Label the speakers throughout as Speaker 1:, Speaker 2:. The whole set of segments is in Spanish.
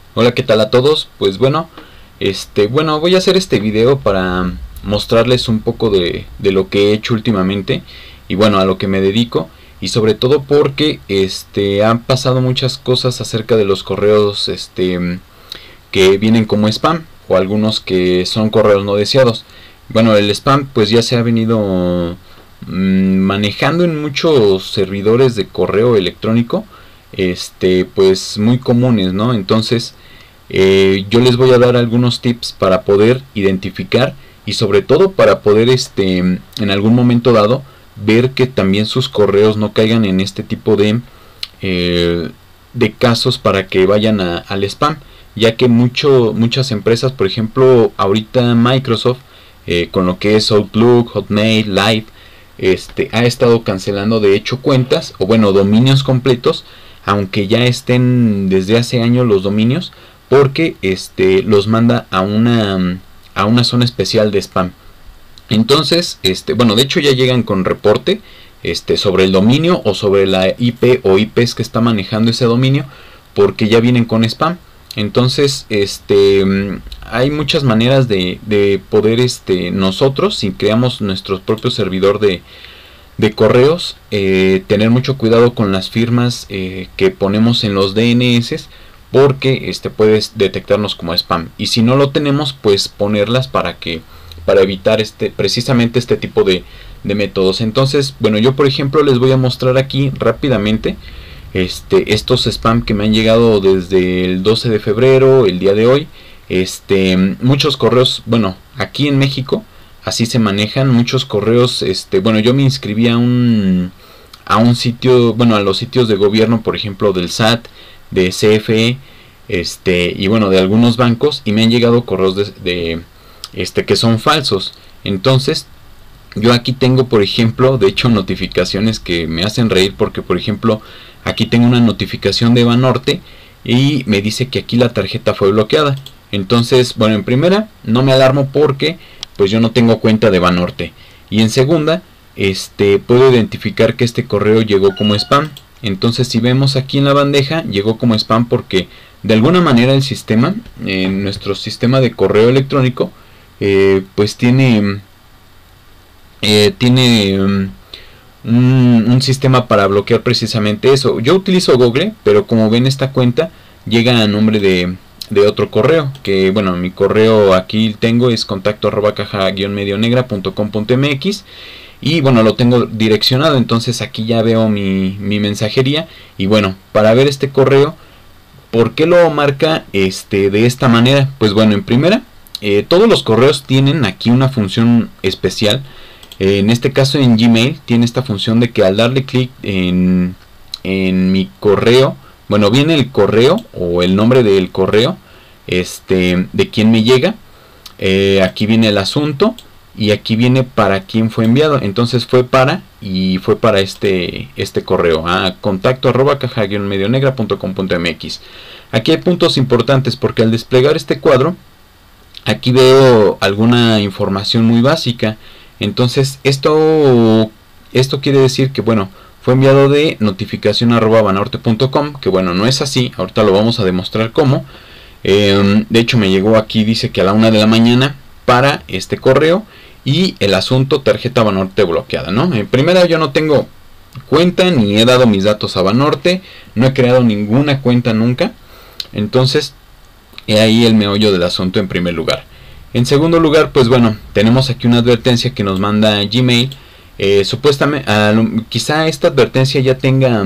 Speaker 1: Hola, ¿qué tal a todos? Pues bueno, voy a hacer este video para mostrarles un poco de lo que he hecho últimamente y bueno, a lo que me dedico, y sobre todo porque han pasado muchas cosas acerca de los correos que vienen como spam o algunos que son correos no deseados. Bueno, el spam pues ya se ha venido manejando en muchos servidores de correo electrónico, pues muy comunes, ¿no? Entonces yo les voy a dar algunos tips para poder identificar y sobre todo para poder en algún momento dado ver que también sus correos no caigan en este tipo de casos para que vayan al spam, ya que muchas empresas, por ejemplo ahorita Microsoft, con lo que es Outlook, Hotmail, Live, ha estado cancelando de hecho cuentas o bueno, dominios completos, aunque ya estén desde hace años los dominios, porque los manda a una zona especial de spam. Entonces, bueno, de hecho ya llegan con reporte sobre el dominio o sobre la IP o IPs que está manejando ese dominio, porque ya vienen con spam. Entonces, hay muchas maneras de poder nosotros, si creamos nuestro propio servidor de correos, tener mucho cuidado con las firmas que ponemos en los DNS, porque puedes detectarnos como spam, y si no lo tenemos, pues ponerlas para evitar precisamente este tipo de métodos. Entonces, bueno, yo por ejemplo les voy a mostrar aquí rápidamente estos spam que me han llegado desde el 12 de febrero, el día de hoy. Muchos correos, bueno, aquí en México así se manejan muchos correos. Bueno, yo me inscribí a un sitio, bueno, a los sitios de gobierno, por ejemplo del SAT, de CFE, y bueno, de algunos bancos, y me han llegado correos que son falsos. Entonces yo aquí tengo, por ejemplo, de hecho notificaciones que me hacen reír, porque por ejemplo aquí tengo una notificación de Banorte y me dice que aquí la tarjeta fue bloqueada. Entonces, bueno, en primera no me alarmo porque pues yo no tengo cuenta de Banorte, y en segunda puedo identificar que este correo llegó como spam. Entonces, si vemos aquí en la bandeja, llegó como spam porque de alguna manera el sistema, nuestro sistema de correo electrónico, pues tiene un sistema para bloquear precisamente eso. Yo utilizo Google, pero como ven, esta cuenta llega a nombre de otro correo, que bueno, mi correo aquí tengo es contacto@caja-medionegra.com.mx, y bueno, lo tengo direccionado. Entonces aquí ya veo mi mensajería, y bueno, para ver este correo, ¿por qué lo marca de esta manera? Pues bueno, en primera, todos los correos tienen aquí una función especial. En este caso en Gmail tiene esta función de que al darle clic en mi correo, bueno, viene el correo o el nombre del correo de quien me llega, aquí viene el asunto, y aquí viene para quién fue enviado. Entonces fue para este correo, a contacto@caja-medionegra.com.mx. Aquí hay puntos importantes, porque al desplegar este cuadro aquí veo alguna información muy básica. Entonces esto quiere decir que bueno, fue enviado de notificación@banorte.com, que bueno, no es así. Ahorita lo vamos a demostrar cómo. De hecho me llegó aquí, dice que a la 1 de la mañana para este correo, y el asunto: tarjeta Banorte bloqueada, ¿no? En primera, yo no tengo cuenta ni he dado mis datos a Banorte, no he creado ninguna cuenta nunca. Entonces he ahí el meollo del asunto en primer lugar. En segundo lugar, pues bueno, tenemos aquí una advertencia que nos manda Gmail. Supuestamente, quizá esta advertencia ya tenga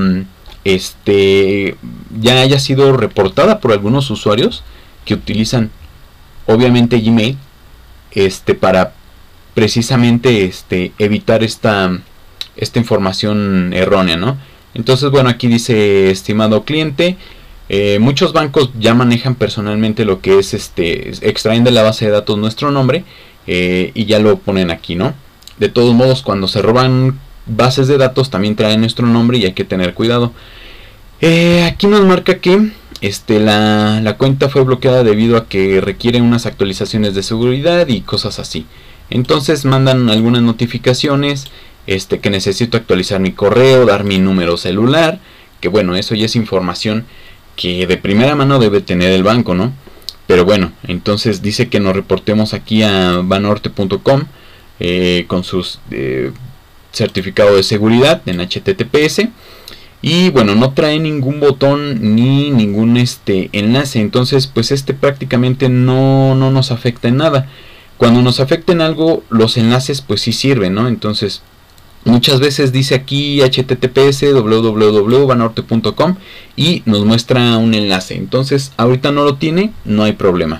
Speaker 1: ya haya sido reportada por algunos usuarios que utilizan obviamente Gmail para precisamente evitar esta información errónea, ¿no? Entonces, bueno, aquí dice: estimado cliente, muchos bancos ya manejan personalmente lo que es extraen de la base de datos nuestro nombre, y ya lo ponen aquí, ¿no? De todos modos, cuando se roban bases de datos también traen nuestro nombre, y hay que tener cuidado. Aquí nos marca que la cuenta fue bloqueada debido a que requiere unas actualizaciones de seguridad y cosas así. Entonces mandan algunas notificaciones, que necesito actualizar mi correo, dar mi número celular, que bueno, eso ya es información que de primera mano debe tener el banco, ¿no? Pero bueno, entonces dice que nos reportemos aquí a banorte.com con sus certificado de seguridad en HTTPS. Y bueno, no trae ningún botón ni ningún enlace. Entonces pues prácticamente no nos afecta en nada. Cuando nos afecta en algo, los enlaces pues sí sirven, ¿no? Entonces muchas veces dice aquí https www.banorte.com y nos muestra un enlace. Entonces ahorita no lo tiene, no hay problema.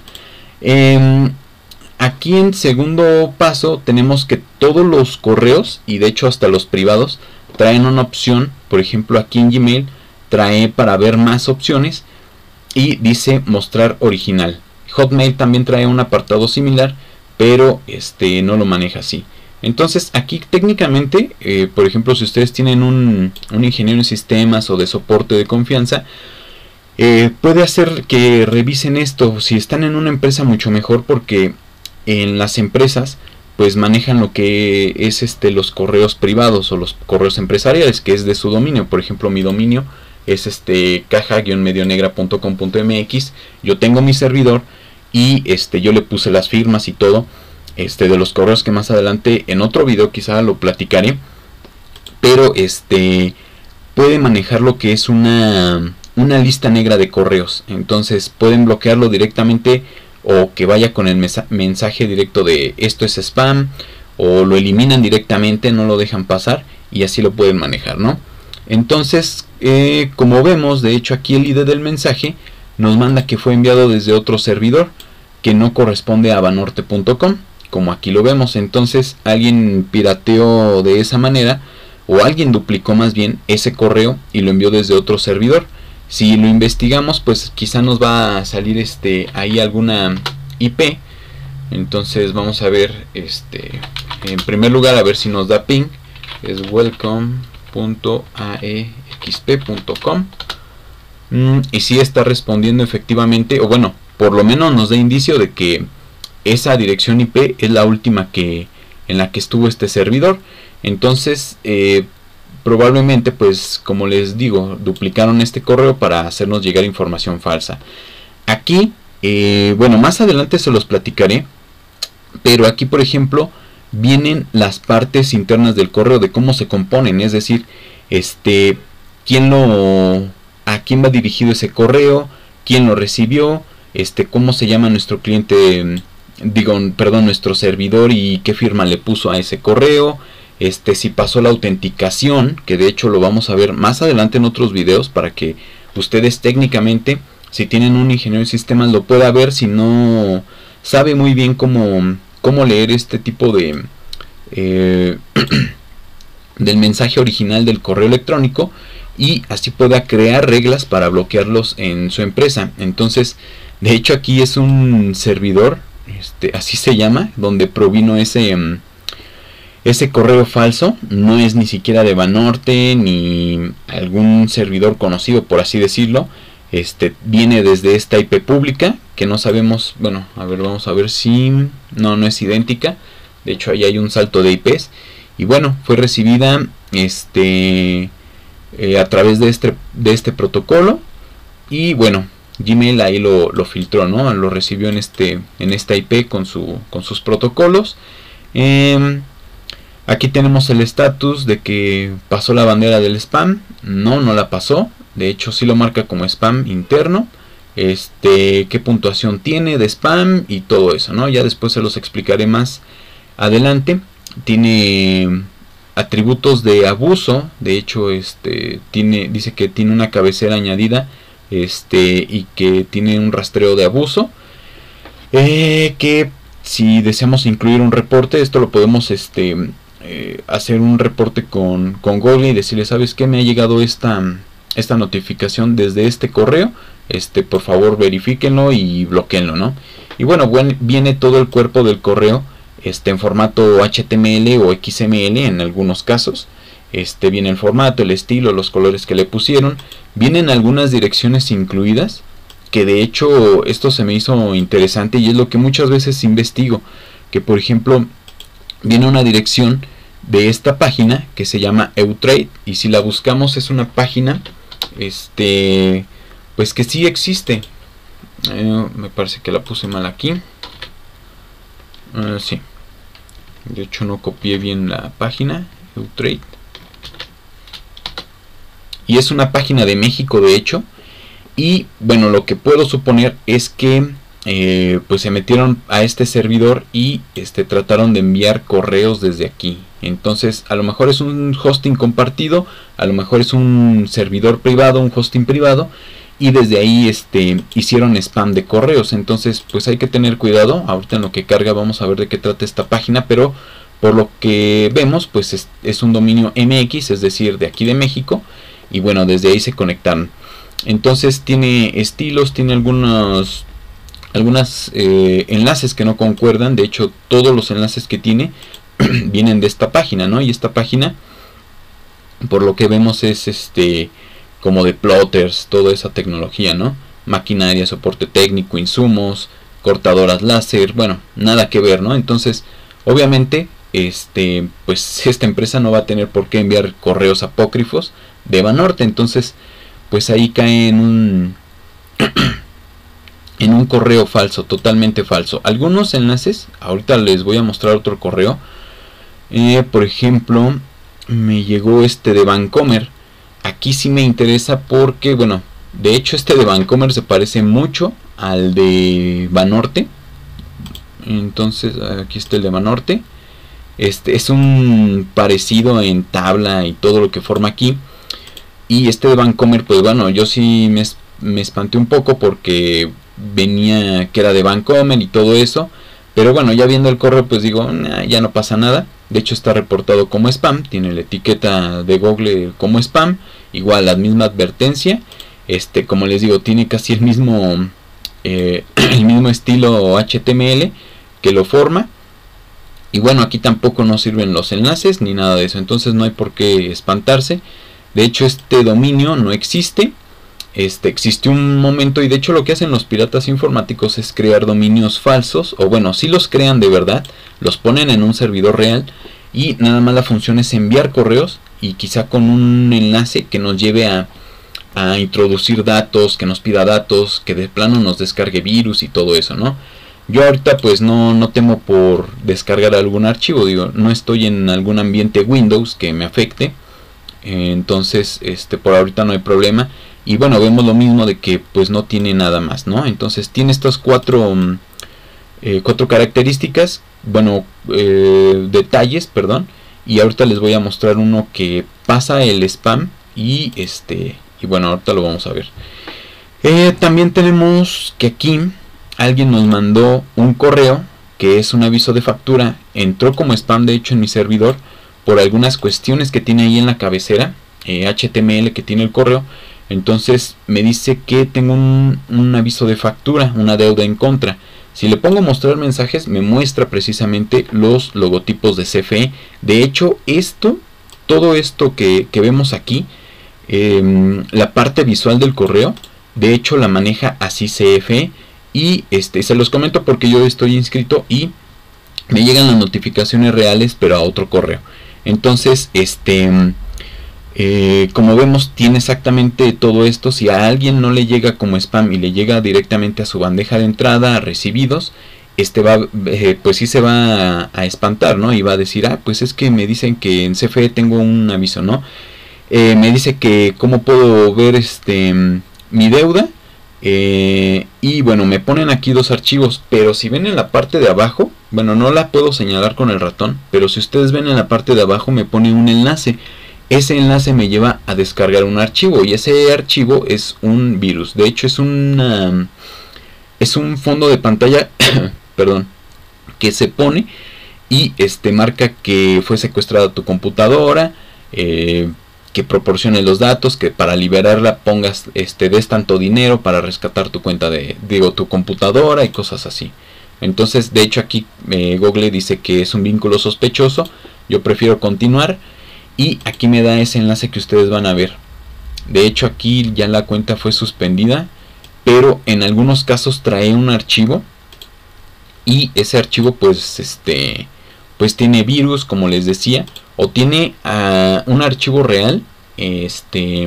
Speaker 1: Aquí en segundo paso tenemos que todos los correos, y de hecho hasta los privados, traen una opción. Por ejemplo, aquí en Gmail trae para ver más opciones y dice mostrar original. Hotmail también trae un apartado similar, pero no lo maneja así. Entonces aquí técnicamente, por ejemplo, si ustedes tienen un ingeniero en sistemas o de soporte de confianza, puede hacer que revisen esto. Si están en una empresa, mucho mejor, porque en las empresas pues manejan lo que es los correos privados o los correos empresariales, que es de su dominio. Por ejemplo, mi dominio es caja-medionegra.com.mx. yo tengo mi servidor y yo le puse las firmas y todo de los correos, que más adelante en otro video quizá lo platicaré. Pero puede manejar lo que es una lista negra de correos. Entonces pueden bloquearlo directamente, o que vaya con el mensaje directo de esto es spam, o lo eliminan directamente, no lo dejan pasar, y así lo pueden manejar, ¿no? Entonces, como vemos, de hecho aquí el ID del mensaje nos manda que fue enviado desde otro servidor que no corresponde a banorte.com, como aquí lo vemos. Entonces alguien pirateó de esa manera, o alguien duplicó más bien ese correo y lo envió desde otro servidor. Si lo investigamos, pues quizá nos va a salir ahí alguna IP. Entonces vamos a ver, en primer lugar, a ver si nos da ping. Es welcome.aexp.com. Y si está respondiendo efectivamente, o bueno, por lo menos nos da indicio de que esa dirección IP es la última en la que estuvo este servidor. Entonces probablemente, pues como les digo, duplicaron este correo para hacernos llegar información falsa. Aquí, bueno, más adelante se los platicaré, pero aquí, por ejemplo, vienen las partes internas del correo, de cómo se componen, es decir, a quién va dirigido ese correo, quién lo recibió, cómo se llama nuestro cliente, nuestro servidor, y qué firma le puso a ese correo. Si pasó la autenticación, que de hecho lo vamos a ver más adelante en otros videos, para que ustedes técnicamente, si tienen un ingeniero de sistemas, lo pueda ver si no sabe muy bien cómo leer este tipo de del mensaje original del correo electrónico, y así pueda crear reglas para bloquearlos en su empresa. Entonces, de hecho aquí es un servidor, así se llama, donde provino ese correo falso. No es ni siquiera de Banorte ni algún servidor conocido, por así decirlo. Viene desde esta IP pública, que no sabemos, bueno, a ver, vamos a ver si no es idéntica. De hecho ahí hay un salto de IPs, y bueno, fue recibida a través de este protocolo, y bueno, Gmail ahí lo filtró, ¿no? Lo recibió en esta IP con sus protocolos. Aquí tenemos el estatus de que pasó la bandera del spam. No la pasó. De hecho sí lo marca como spam interno. Qué puntuación tiene de spam y todo eso, ¿no? Ya después se los explicaré más adelante. Tiene atributos de abuso. De hecho dice que tiene una cabecera añadida, y que tiene un rastreo de abuso, que si deseamos incluir un reporte, esto lo podemos hacer un reporte con Google y decirle, ¿sabes qué? Me ha llegado esta notificación desde este correo, por favor verifíquenlo y bloqueenlo, ¿no? Y bueno, viene todo el cuerpo del correo en formato HTML o XML en algunos casos. Viene el formato, el estilo, los colores que le pusieron. Vienen algunas direcciones incluidas, que de hecho esto se me hizo interesante y es lo que muchas veces investigo, que por ejemplo viene una dirección de esta página que se llama Eutrade, y si la buscamos es una página pues que sí existe. Me parece que la puse mal aquí. Sí, de hecho no copié bien la página. Eutrade. Y es una página de México, de hecho. Y bueno, lo que puedo suponer es que pues se metieron a este servidor y trataron de enviar correos desde aquí. Entonces a lo mejor es un hosting compartido, a lo mejor es un servidor privado, un hosting privado, y desde ahí hicieron spam de correos. Entonces pues hay que tener cuidado. Ahorita en lo que carga vamos a ver de qué trata esta página, pero por lo que vemos pues es un dominio MX, es decir, de aquí de México, y bueno, desde ahí se conectaron. Entonces tiene estilos, tiene algunos enlaces que no concuerdan. De hecho todos los enlaces que tiene vienen de esta página, ¿no? Y esta página, por lo que vemos, es como de plotters, toda esa tecnología, ¿no? Maquinaria, soporte técnico, insumos, cortadoras láser, bueno, nada que ver, ¿no? Entonces obviamente pues esta empresa no va a tener por qué enviar correos apócrifos de Banorte. Entonces pues ahí cae en un en un correo falso, totalmente falso. Algunos enlaces, ahorita les voy a mostrar otro correo. Por ejemplo, me llegó de Bancomer. Aquí sí me interesa porque, bueno, de hecho de Bancomer se parece mucho al de Banorte. Entonces aquí está el de Banorte. Es un parecido en tabla y todo lo que forma aquí. Y de Bancomer, pues bueno, yo sí me espanté un poco porque venía que era de Bancomer y todo eso. Pero bueno, ya viendo el correo pues digo, nah, ya no pasa nada. De hecho está reportado como spam, tiene la etiqueta de Google como spam. Igual la misma advertencia. Como les digo, tiene casi el mismo estilo HTML que lo forma. Y bueno, aquí tampoco nos sirven los enlaces ni nada de eso. Entonces no hay por qué espantarse. De hecho este dominio no existe. Existe un momento, y de hecho lo que hacen los piratas informáticos es crear dominios falsos, o bueno, si los crean de verdad, los ponen en un servidor real y nada más la función es enviar correos y quizá con un enlace que nos lleve a introducir datos, que nos pida datos, que de plano nos descargue virus y todo eso, ¿no? Yo ahorita pues no temo por descargar algún archivo, digo, no estoy en algún ambiente Windows que me afecte, entonces por ahorita no hay problema. Y bueno, vemos lo mismo de que pues no tiene nada más, ¿no? Entonces tiene estas cuatro características, bueno, detalles, perdón. Y ahorita les voy a mostrar uno que pasa el spam y y bueno, ahorita lo vamos a ver. También tenemos que aquí alguien nos mandó un correo que es un aviso de factura. Entró como spam de hecho en mi servidor por algunas cuestiones que tiene ahí en la cabecera HTML que tiene el correo. Entonces me dice que tengo un aviso de factura, una deuda en contra. Si le pongo mostrar mensajes me muestra precisamente los logotipos de CFE. De hecho todo esto que vemos aquí, la parte visual del correo, de hecho la maneja así CFE. Y se los comento porque yo estoy inscrito y me llegan las notificaciones reales pero a otro correo. Entonces como vemos tiene exactamente todo esto. Si a alguien no le llega como spam y le llega directamente a su bandeja de entrada a recibidos, pues sí se va a espantar, ¿no? Y va a decir, pues es que me dicen que en CFE tengo un aviso, ¿no? Me dice que cómo puedo ver mi deuda. Y bueno, me ponen aquí dos archivos, pero si ven en la parte de abajo, bueno, no la puedo señalar con el ratón, pero si ustedes ven en la parte de abajo me pone un enlace. Ese enlace me lleva a descargar un archivo y ese archivo es un virus. De hecho es un fondo de pantalla perdón, que se pone y marca que fue secuestrada tu computadora, que proporcione los datos, que para liberarla pongas des tanto dinero para rescatar tu cuenta tu computadora y cosas así. Entonces de hecho aquí Google dice que es un vínculo sospechoso. Yo prefiero continuar. Y aquí me da ese enlace que ustedes van a ver. De hecho aquí ya la cuenta fue suspendida, pero en algunos casos trae un archivo y ese archivo pues pues tiene virus, como les decía, o tiene un archivo real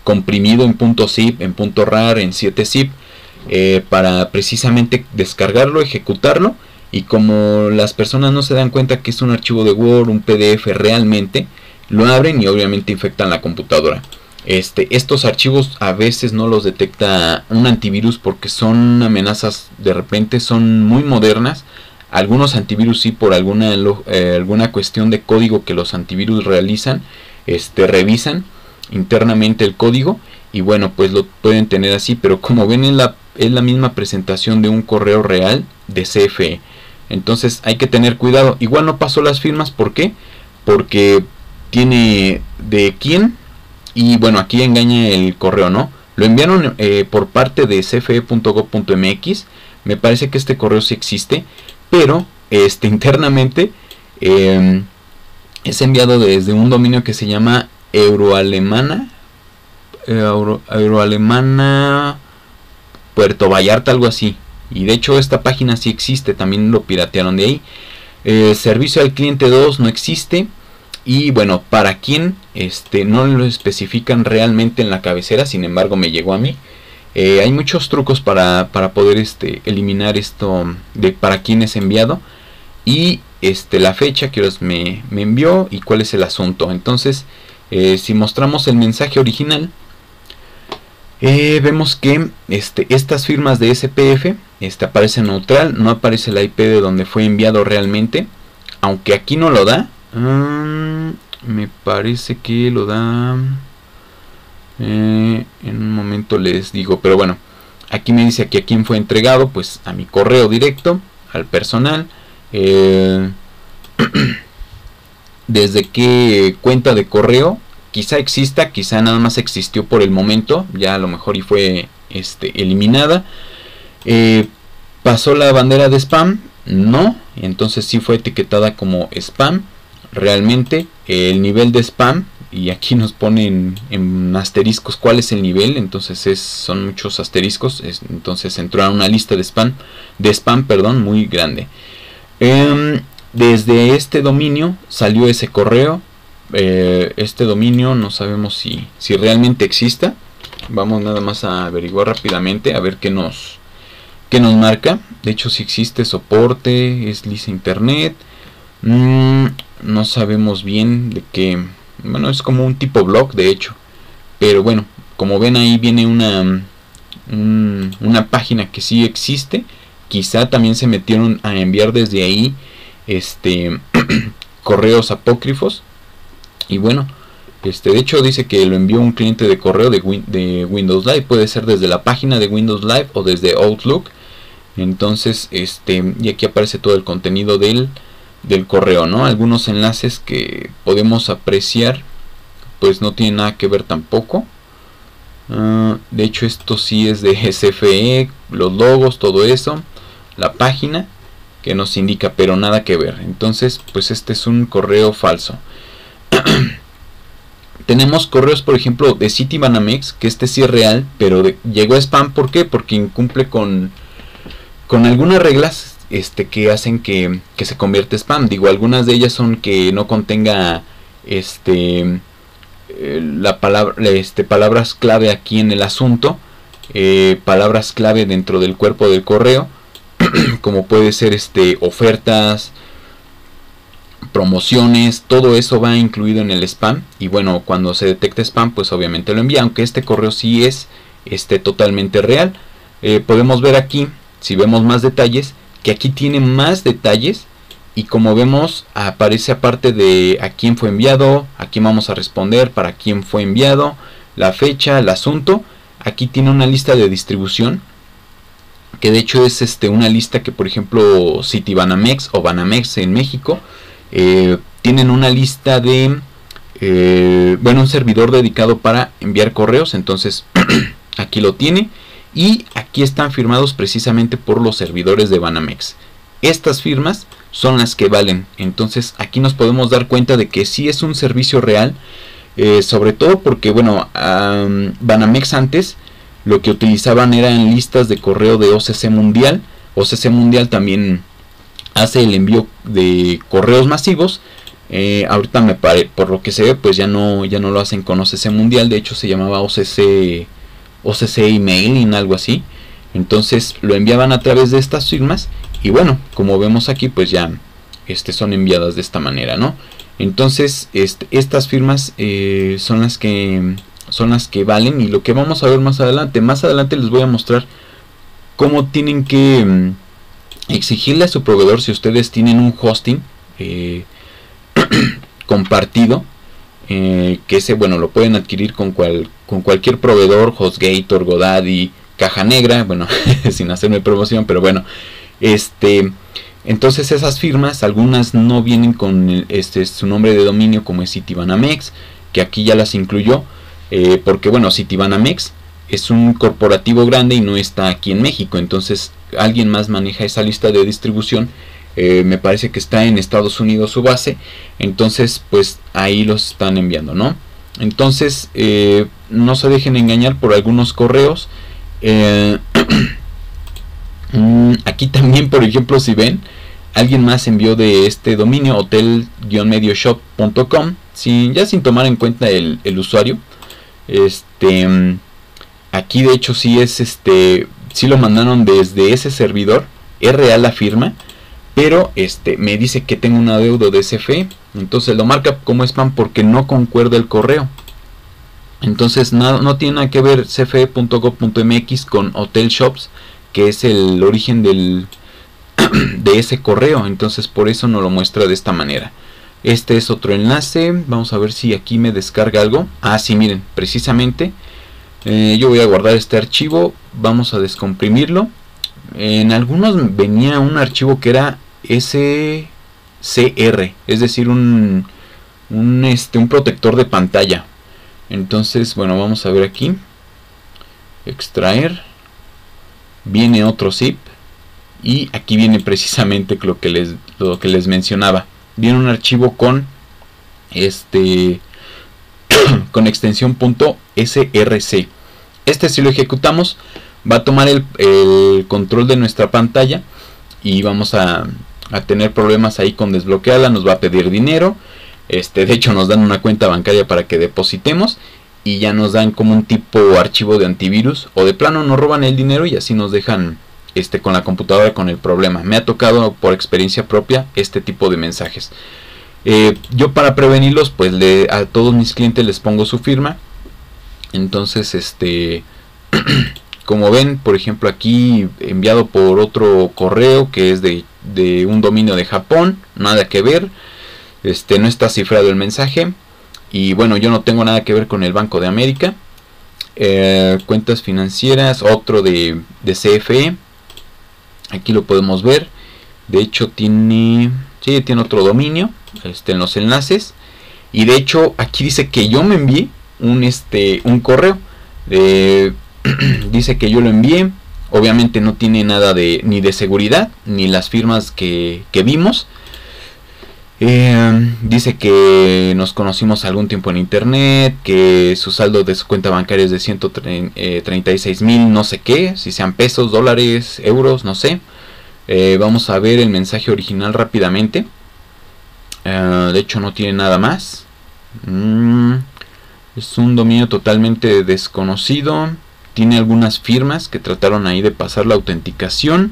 Speaker 1: comprimido en .zip, en .rar, en 7-zip, para precisamente descargarlo, ejecutarlo, y como las personas no se dan cuenta que es un archivo de Word, un PDF realmente, lo abren y obviamente infectan la computadora. Estos archivos a veces no los detecta un antivirus porque son amenazas, de repente son muy modernas. Algunos antivirus sí, por alguna cuestión de código que los antivirus realizan, revisan internamente el código y bueno, pues lo pueden tener así, pero como ven es la misma presentación de un correo real de CFE. Entonces hay que tener cuidado. Igual no pasó las firmas, ¿por qué? Porque tiene de quién, y bueno, aquí engaña el correo, ¿no? Lo enviaron por parte de cfe.gov.mx. Me parece que este correo sí existe, pero internamente es enviado desde un dominio que se llama Euroalemana Puerto Vallarta, algo así. Y de hecho esta página sí existe, también lo piratearon de ahí. Servicio al cliente 2 no existe. Y bueno, para quién, no lo especifican realmente en la cabecera, sin embargo me llegó a mí. Hay muchos trucos para poder eliminar esto de para quién es enviado. Y la fecha que me envió y cuál es el asunto. Entonces, si mostramos el mensaje original, vemos que estas firmas de SPF aparece neutral, no aparece la IP de donde fue enviado realmente, aunque aquí no lo da. Me parece que lo da, en un momento les digo, pero bueno, aquí me dice que a quién fue entregado, pues a mi correo directo, al personal. Desde qué cuenta de correo, quizá exista, quizá nada más existió por el momento, ya a lo mejor y fue eliminada. Pasó la bandera de spam, no, entonces sí fue etiquetada como spam. Realmente el nivel de spam, y aquí nos ponen en asteriscos cuál es el nivel, entonces son muchos asteriscos, entonces entró a una lista de spam, muy grande. Desde este dominio salió ese correo. Este dominio no sabemos si realmente exista. Vamos nada más a averiguar rápidamente a ver qué nos marca. De hecho, si existe soporte, es Lisa Internet. No sabemos bien de qué. Bueno, es como un tipo blog, de hecho. Pero bueno, como ven ahí viene una página que sí existe. Quizá también se metieron a enviar desde ahí correos apócrifos. Y bueno, de hecho dice que lo envió un cliente de correo de Windows Live. Puede ser desde la página de Windows Live o desde Outlook. Entonces, y aquí aparece todo el contenido del correo, ¿no? Algunos enlaces que podemos apreciar, pues no tienen nada que ver tampoco. De hecho, esto sí es de SFE, los logos, todo eso, la página que nos indica, pero nada que ver. Entonces, pues este es un correo falso. Tenemos correos, por ejemplo, de Citibanamex, que sí es real, pero llegó a spam. ¿Por qué? Porque incumple con algunas reglas que hacen que se convierta spam. Digo, algunas de ellas son que no contenga la palabra, palabras clave aquí en el asunto, palabras clave dentro del cuerpo del correo, como puede ser ofertas, promociones, todo eso va incluido en el spam. Y bueno, cuando se detecta spam, pues obviamente lo envía, aunque este correo sí es totalmente real. Podemos ver aquí, si vemos más detalles, que aquí tiene más detalles, y como vemos aparece aparte de a quién fue enviado, a quién vamos a responder, para quién fue enviado, la fecha, el asunto. Aquí tiene una lista de distribución, que de hecho es una lista que, por ejemplo, Citibanamex o Banamex en México tienen una lista de un servidor dedicado para enviar correos. Entonces aquí lo tiene, y aquí están firmados precisamente por los servidores de Banamex. Estas firmas son las que valen. Entonces aquí nos podemos dar cuenta de que sí es un servicio real, sobre todo porque bueno, Banamex antes lo que utilizaban eran listas de correo de OCC Mundial. OCC Mundial también hace el envío de correos masivos, Ahorita por lo que se ve, pues ya no lo hacen con OCC Mundial. De hecho se llamaba OCC Emailing, algo así. Entonces lo enviaban a través de estas firmas. Y bueno, como vemos aquí, pues ya son enviadas de esta manera, ¿no? Entonces estas firmas son las que valen. Y lo que vamos a ver más adelante les voy a mostrar cómo tienen que exigirle a su proveedor, si ustedes tienen un hosting compartido, que ese, bueno, lo pueden adquirir con cualquier proveedor, HostGator, GoDaddy, Caja Negra, bueno, sin hacerme promoción, pero bueno, entonces esas firmas, algunas no vienen con su nombre de dominio, como es Citibanamex, que aquí ya las incluyó, porque bueno, Citibanamex es un corporativo grande y no está aquí en México. Entonces alguien más maneja esa lista de distribución. Me parece que está en Estados Unidos su base. Entonces pues ahí los están enviando, ¿no? Entonces no se dejen engañar por algunos correos. Aquí también, por ejemplo, si ven, alguien más envió de este dominio, hotel-medioshop.com, ya sin tomar en cuenta el usuario. Aquí de hecho sí es sí lo mandaron desde ese servidor. Es real la firma, pero me dice que tengo un adeudo de CFE. Entonces lo marca como spam porque no concuerda el correo. Entonces no tiene nada que ver cfe.gov.mx con Hotel Shops, que es el origen de ese correo. Entonces por eso no lo muestra de esta manera. Este es otro enlace. Vamos a ver si aquí me descarga algo. Ah, sí, miren, precisamente. Yo voy a guardar este archivo. Vamos a descomprimirlo. En algunos venía un archivo que era SCR, es decir, un protector de pantalla. Entonces, bueno, vamos a ver aquí. Extraer. Viene otro zip. Y aquí viene precisamente lo que les mencionaba. Viene un archivo con con extensión .src. Si lo ejecutamos, va a tomar el control de nuestra pantalla y vamos a tener problemas ahí con desbloquearla. Nos va a pedir dinero. De hecho nos dan una cuenta bancaria para que depositemos y ya nos dan como un tipo archivo de antivirus, o de plano nos roban el dinero y así nos dejan con la computadora con el problema. Me ha tocado por experiencia propia este tipo de mensajes. Yo, para prevenirlos, pues a todos mis clientes les pongo su firma. Entonces como ven, por ejemplo, aquí enviado por otro correo que es de un dominio de Japón, nada que ver. No está cifrado el mensaje. Y bueno, yo no tengo nada que ver con el Banco de América. Cuentas financieras, otro de CFE. Aquí lo podemos ver. De hecho tiene otro dominio en los enlaces. Y de hecho aquí dice que yo me envié un correo. Dice que yo lo envié. Obviamente no tiene nada ni de seguridad, ni las firmas que vimos. Dice que nos conocimos algún tiempo en internet, que su saldo de su cuenta bancaria es de 136,000 no sé qué, si sean pesos, dólares, euros, no sé. Vamos a ver el mensaje original rápidamente. De hecho no tiene nada más. Es un dominio totalmente desconocido. Tiene algunas firmas que trataron ahí de pasar la autenticación.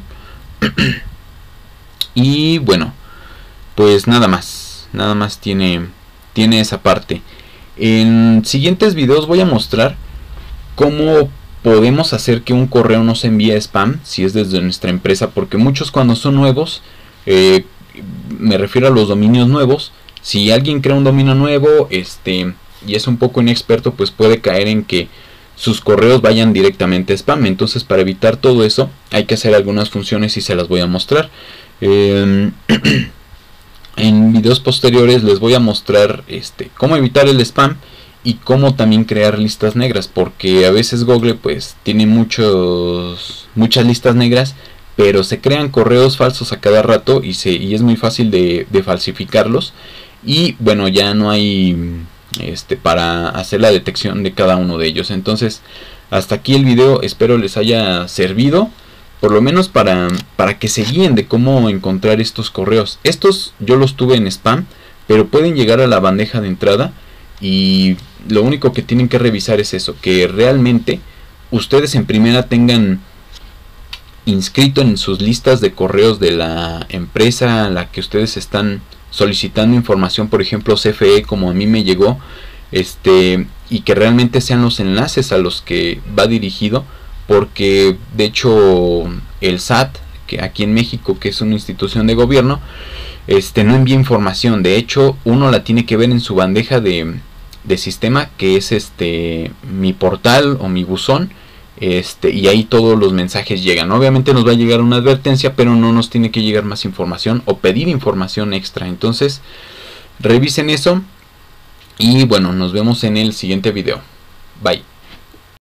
Speaker 1: Y bueno, pues nada más tiene esa parte. En siguientes videos voy a mostrar cómo podemos hacer que un correo no se envíe spam si es desde nuestra empresa, porque muchos, cuando son nuevos, me refiero a los dominios nuevos, si alguien crea un dominio nuevo y es un poco inexperto, pues puede caer en que sus correos vayan directamente a spam. Entonces, para evitar todo eso, hay que hacer algunas funciones y se las voy a mostrar. En videos posteriores les voy a mostrar cómo evitar el spam y cómo también crear listas negras, porque a veces Google pues tiene muchas listas negras, pero se crean correos falsos a cada rato y es muy fácil de falsificarlos. Y bueno, ya no hay para hacer la detección de cada uno de ellos. Entonces, hasta aquí el video. Espero les haya servido, por lo menos para que se guíen de cómo encontrar estos correos. Estos yo los tuve en spam, pero pueden llegar a la bandeja de entrada y lo único que tienen que revisar es eso, que realmente ustedes en primera tengan inscrito en sus listas de correos de la empresa a la que ustedes están solicitando información, por ejemplo CFE, como a mí me llegó, y que realmente sean los enlaces a los que va dirigido, porque de hecho el SAT, que aquí en México, que es una institución de gobierno, no envía información. De hecho, uno la tiene que ver en su bandeja de sistema, que es mi portal o mi buzón, y ahí todos los mensajes llegan. Obviamente nos va a llegar una advertencia, pero no nos tiene que llegar más información o pedir información extra. Entonces revisen eso y bueno, nos vemos en el siguiente video. Bye.